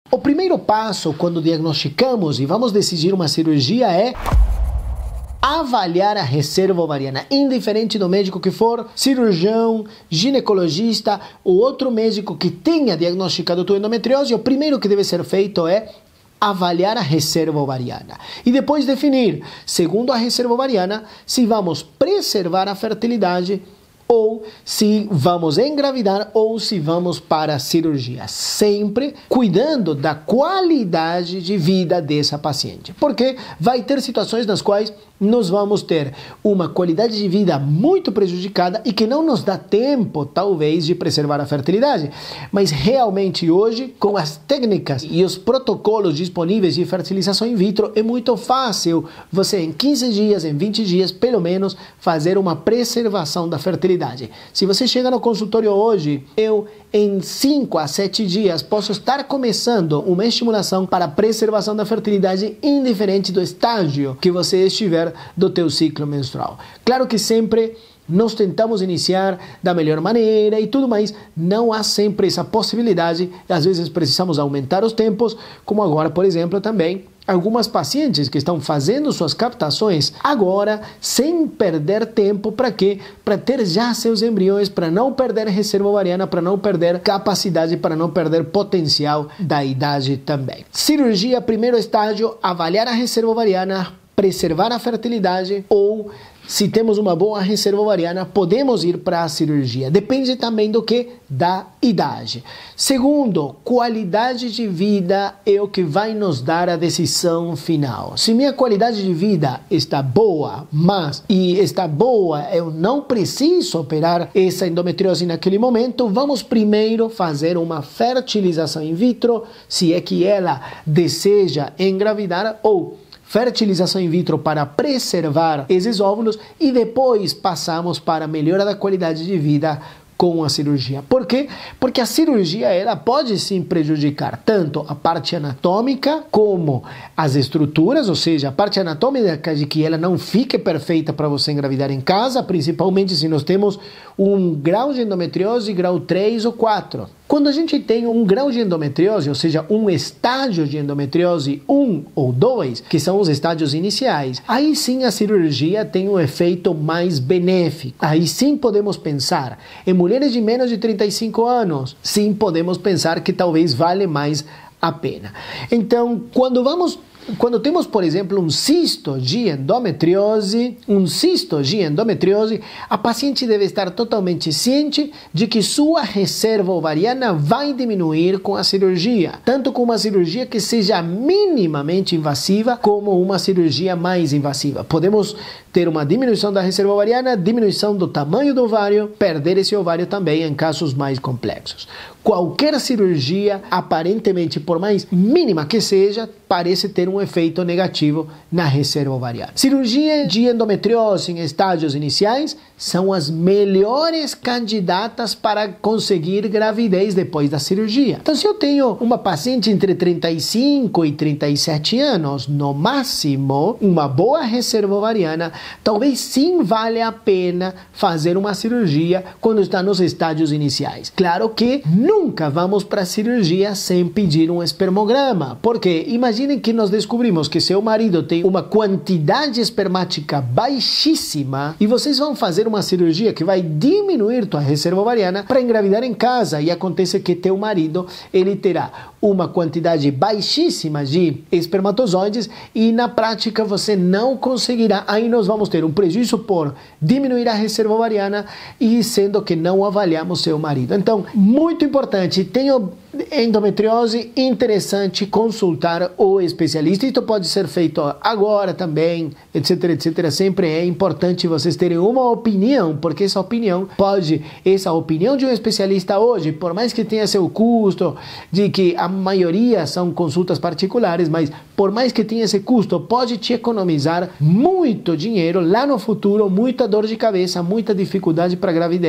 O primeiro passo quando diagnosticamos e vamos decidir uma cirurgia é avaliar a reserva ovariana, indiferente do médico que for, cirurgião, ginecologista ou outro médico que tenha diagnosticado tua endometriose. O primeiro que deve ser feito é avaliar a reserva ovariana e depois definir, segundo a reserva ovariana, se vamos preservar a fertilidade ou se vamos engravidar ou se vamos para a cirurgia, sempre cuidando da qualidade de vida dessa paciente, porque vai ter situações nas quais nós vamos ter uma qualidade de vida muito prejudicada e que não nos dá tempo, talvez, de preservar a fertilidade. Mas realmente hoje, com as técnicas e os protocolos disponíveis de fertilização in vitro, é muito fácil você em 15 dias, em 20 dias, pelo menos, fazer uma preservação da fertilidade. Se você chega no consultório hoje, eu em 5 a 7 dias posso estar começando uma estimulação para a preservação da fertilidade, indiferente do estágio que você estiver do teu ciclo menstrual. Claro que sempre nós tentamos iniciar da melhor maneira e tudo mais, não há sempre essa possibilidade, às vezes precisamos aumentar os tempos, como agora, por exemplo, também algumas pacientes que estão fazendo suas captações agora sem perder tempo. Para quê? Para ter já seus embriões, para não perder reserva ovariana, para não perder capacidade, para não perder potencial da idade também. Cirurgia, primeiro estágio, avaliar a reserva ovariana, preservar a fertilidade ou, se temos uma boa reserva ovariana, podemos ir para a cirurgia. Depende também do que? Da idade. Segundo, qualidade de vida é o que vai nos dar a decisão final. Se minha qualidade de vida está boa, eu não preciso operar essa endometriose naquele momento, vamos primeiro fazer uma fertilização in vitro, se é que ela deseja engravidar, ou fertilização in vitro para preservar esses óvulos e depois passamos para a melhora da qualidade de vida com a cirurgia. Por quê? Porque a cirurgia ela pode sim prejudicar tanto a parte anatômica como as estruturas, ou seja, a parte anatômica de que ela não fique perfeita para você engravidar em casa, principalmente se nós temos um grau de endometriose, grau 3 ou 4. Quando a gente tem um grau de endometriose, ou seja, um estágio de endometriose 1 ou 2, que são os estágios iniciais, aí sim a cirurgia tem um efeito mais benéfico. Aí sim podemos pensar em mulheres de menos de 35 anos, sim podemos pensar que talvez vale mais a pena. Então, quando temos, por exemplo, um cisto de endometriose, a paciente deve estar totalmente ciente de que sua reserva ovariana vai diminuir com a cirurgia, tanto com uma cirurgia que seja minimamente invasiva, como uma cirurgia mais invasiva. Podemos ter uma diminuição da reserva ovariana, diminuição do tamanho do ovário, perder esse ovário também em casos mais complexos. Qualquer cirurgia, aparentemente, por mais mínima que seja, parece ter um efeito negativo na reserva ovariana. Cirurgia de endometriose em estágios iniciais são as melhores candidatas para conseguir gravidez depois da cirurgia. Então, se eu tenho uma paciente entre 35 e 37 anos, no máximo, uma boa reserva ovariana, talvez sim valha a pena fazer uma cirurgia quando está nos estágios iniciais. Claro que nunca vamos para a cirurgia sem pedir um espermograma, porque imaginem que nós descobrimos que seu marido tem uma quantidade espermática baixíssima e vocês vão fazer uma cirurgia que vai diminuir tua reserva ovariana para engravidar em casa, e acontece que teu marido ele terá uma quantidade baixíssima de espermatozoides e na prática você não conseguirá. Aí nós vamos ter um prejuízo por diminuir a reserva ovariana e sendo que não avaliamos seu marido. Então, muito importante, tenho endometriose, interessante consultar o especialista. Isso pode ser feito agora também, etc, etc. Sempre é importante vocês terem uma opinião, porque essa opinião de um especialista hoje, por mais que tenha seu custo, de que a maioria são consultas particulares, mas por mais que tenha esse custo, pode te economizar muito dinheiro lá no futuro, muita dor de cabeça, muita dificuldade para gravidez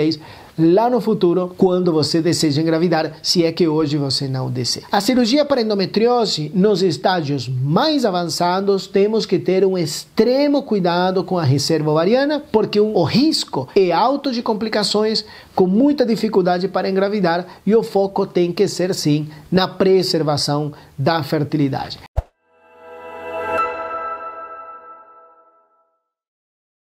lá no futuro, quando você deseja engravidar, se é que hoje você não deseja. A cirurgia para endometriose, nos estágios mais avançados, temos que ter um extremo cuidado com a reserva ovariana, porque o risco é alto de complicações, com muita dificuldade para engravidar, e o foco tem que ser, sim, na preservação da fertilidade.